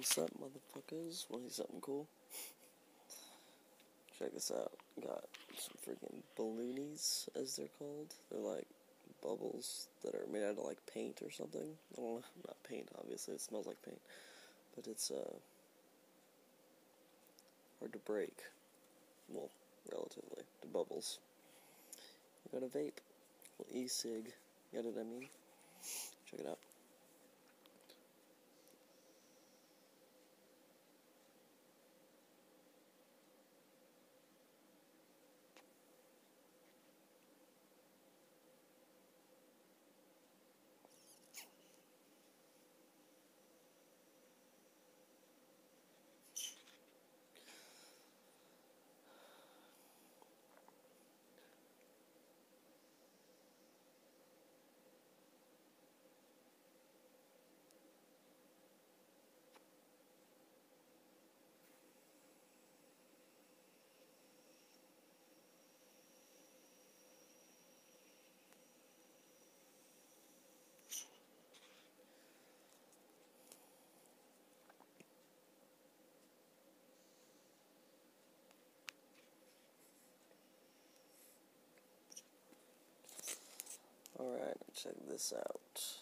What's up, motherfuckers? Want to see something cool? Check this out. Got some freaking balloonies, as they're called. They're like bubbles that are made out of like paint or something. Well, not paint, obviously. It smells like paint, but it's hard to break. Well, relatively. The bubbles. I got a vape, a little e-cig. Get it? I mean, check it out. Alright, check this out.